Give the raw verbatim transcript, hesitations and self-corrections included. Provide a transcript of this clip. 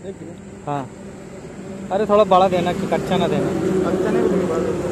एक किलो। हाँ, अरे थोड़ा बड़ा देना कि कच्चा ना देना। अच्छा नहीं बोलेंगे।